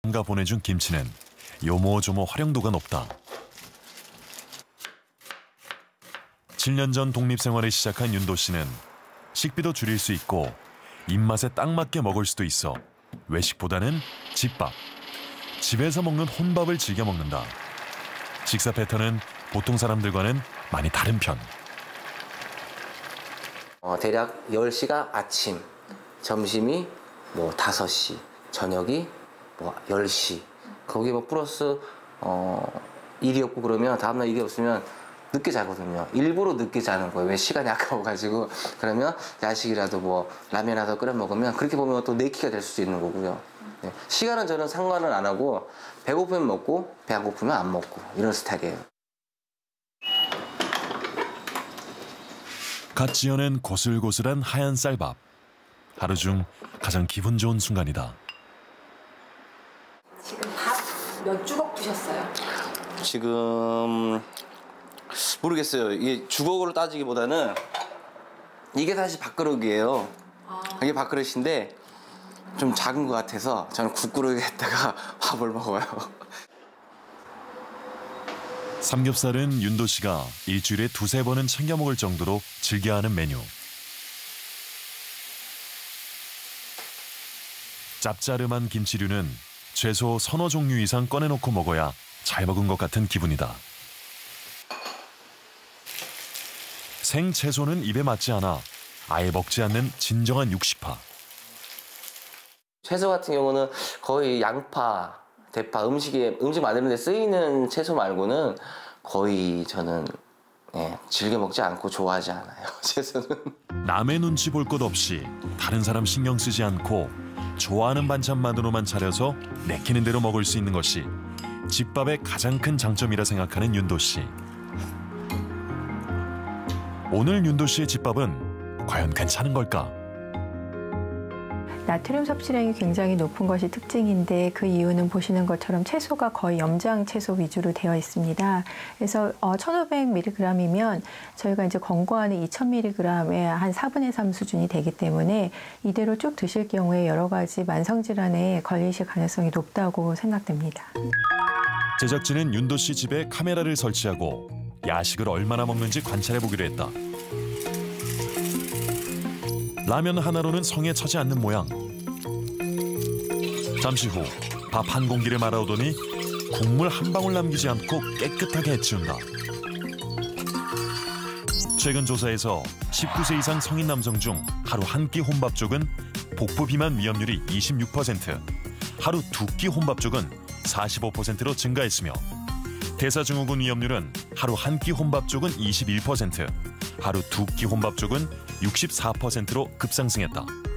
가 보내준 김치는 요모조모 활용도가 높다. 7년 전 독립생활을 시작한 윤도 씨는 식비도 줄일 수 있고 입맛에 딱 맞게 먹을 수도 있어 외식보다는 집밥, 집에서 먹는 혼밥을 즐겨 먹는다. 식사 패턴은 보통 사람들과는 많이 다른 편. 대략 10시가 아침, 점심이 뭐 5시, 저녁이 뭐 10시. 거기 뭐 플러스 일이 없고 그러면 다음날 일이 없으면 늦게 자거든요. 일부러 늦게 자는 거예요. 왜 시간이 아까워가지고. 그러면 야식이라도 뭐 라면이라도 끓여 먹으면 그렇게 보면 또 4끼가 될 수도 있는 거고요. 네. 시간은 저는 상관을 안 하고 배고프면 먹고 배 안 고프면 안 먹고 이런 스타일이에요. 갓 지어낸 고슬고슬한 하얀 쌀밥. 하루 중 가장 기분 좋은 순간이다. 지금 밥 몇 주걱 드셨어요? 지금 모르겠어요. 이게 주걱으로 따지기보다는 이게 사실 밥그릇이에요. 이게 밥그릇인데 좀 작은 것 같아서 저는 국그릇에다가 밥을 먹어요. 삼겹살은 윤도 씨가 일주일에 2~3번은 챙겨 먹을 정도로 즐겨하는 메뉴. 짭짜름한 김치류는 최소 3~5종류 이상 꺼내놓고 먹어야 잘 먹은 것 같은 기분이다. 생채소는 입에 맞지 않아 아예 먹지 않는 진정한 육식파. 채소 같은 경우는 거의 양파, 대파, 음식 만드는 데 쓰이는 채소 말고는 거의 저는 즐겨 먹지 않고 좋아하지 않아요. 채소는. 남의 눈치 볼 것 없이 다른 사람 신경 쓰지 않고 좋아하는 반찬만으로만 차려서 내키는 대로 먹을 수 있는 것이 집밥의 가장 큰 장점이라 생각하는 윤도 씨. 오늘 윤도 씨의 집밥은 과연 괜찮은 걸까? 나트륨 섭취량이 굉장히 높은 것이 특징인데 그 이유는 보시는 것처럼 채소가 거의 염장 채소 위주로 되어 있습니다. 그래서 1,500mg이면 저희가 이제 권고하는 2,000mg의 한 4분의 3 수준이 되기 때문에 이대로 쭉 드실 경우에 여러 가지 만성 질환에 걸리실 가능성이 높다고 생각됩니다. 제작진은 윤도 씨 집에 카메라를 설치하고 야식을 얼마나 먹는지 관찰해 보기로 했다. 라면 하나로는 성에 차지 않는 모양. 잠시 후 밥 한 공기를 말아오더니 국물 한 방울 남기지 않고 깨끗하게 해치운다. 최근 조사에서 19세 이상 성인 남성 중 하루 한 끼 혼밥 쪽은 복부 비만 위험률이 26%, 하루 2끼 혼밥 쪽은 45%로 증가했으며 대사증후군 위험률은 하루 한 끼 혼밥 쪽은 21%, 하루 2끼 혼밥 쪽은 64%로 급상승했다.